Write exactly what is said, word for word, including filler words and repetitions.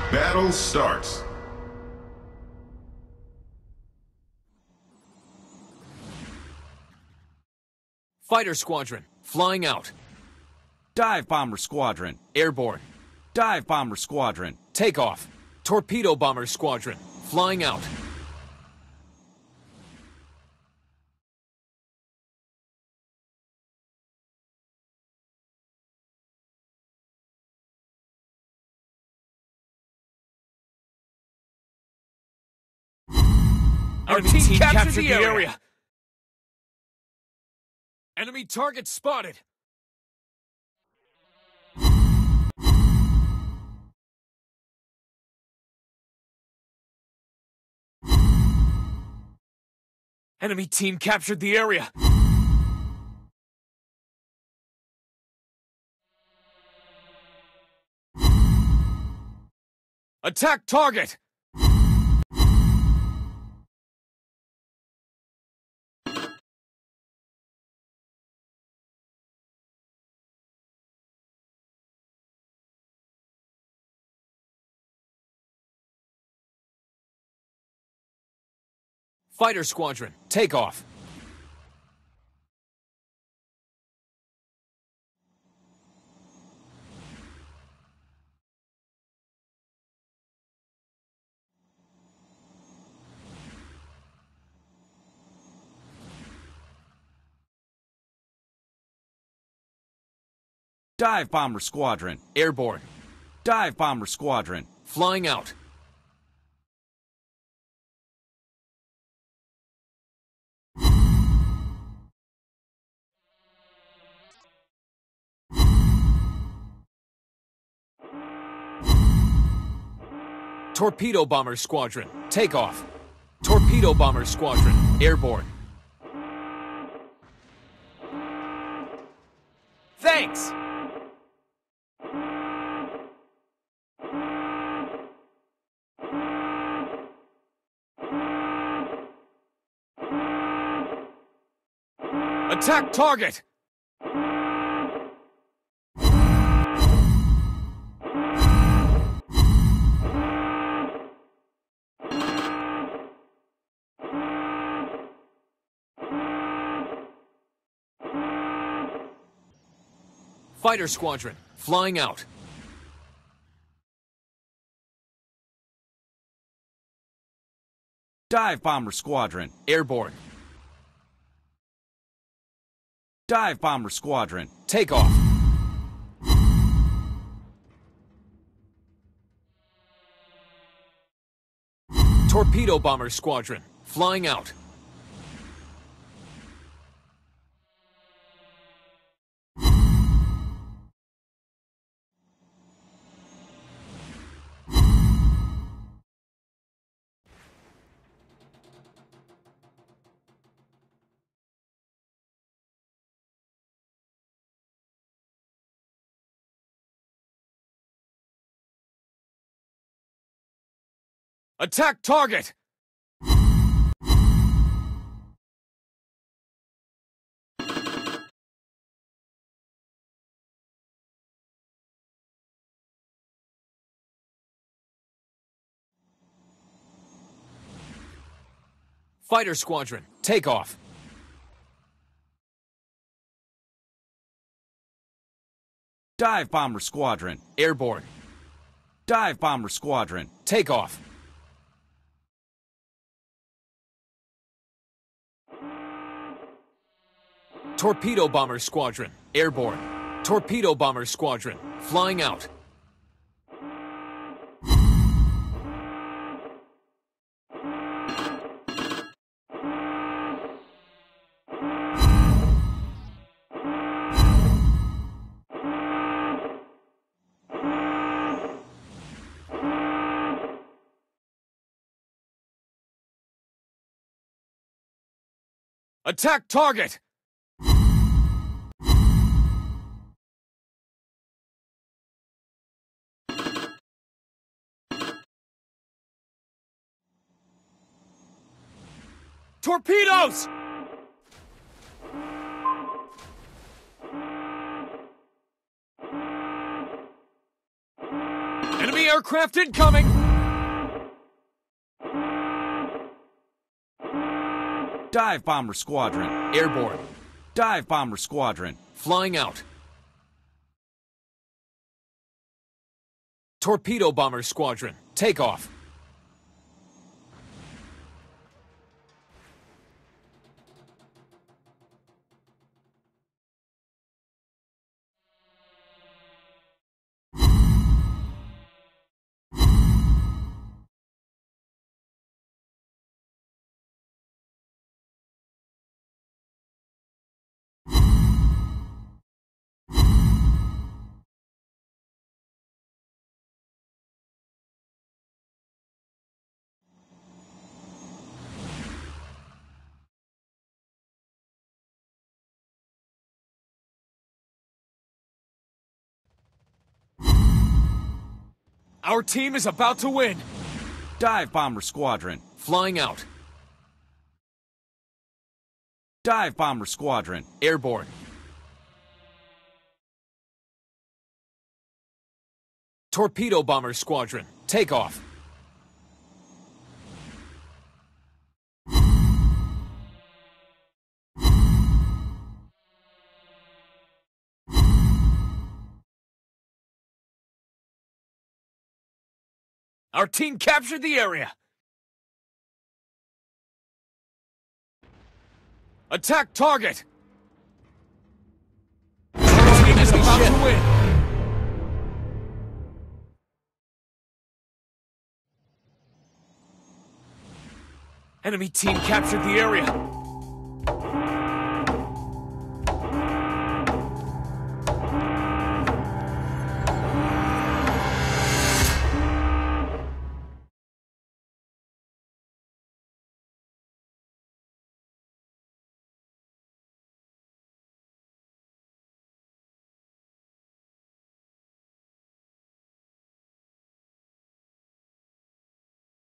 Battle starts. Fighter Squadron, flying out. Dive Bomber Squadron. Airborne. Dive Bomber Squadron. Takeoff. Torpedo Bomber Squadron, flying out. Our Enemy team, team captured, captured the, the area. area. Enemy target spotted. Enemy team captured the area. Attack target. Fighter Squadron, takeoff. Dive Bomber Squadron. Airborne. Dive Bomber Squadron. Flying out. Torpedo Bomber Squadron, takeoff. Torpedo Bomber Squadron, airborne. Thanks! Attack target! Fighter Squadron, flying out. Dive Bomber Squadron. Airborne. Dive Bomber Squadron. Takeoff. Torpedo Bomber Squadron, flying out. Attack target! Fighter Squadron, takeoff. Dive Bomber Squadron. Airborne. Dive Bomber Squadron. Takeoff. Torpedo Bomber Squadron, airborne. Torpedo Bomber Squadron, flying out. Attack target! Torpedoes! Enemy Enemy aircraft incoming! Dive Bomber Squadron. Airborne. Dive Bomber Squadron. Flying out. Torpedo Bomber Squadron. Take off. Our team is about to win. Dive Bomber Squadron. Flying out. Dive Bomber Squadron. Airborne. Torpedo Bomber Squadron. Take off. Our team captured the area. Attack target. Our team is about to win. Enemy team captured the area.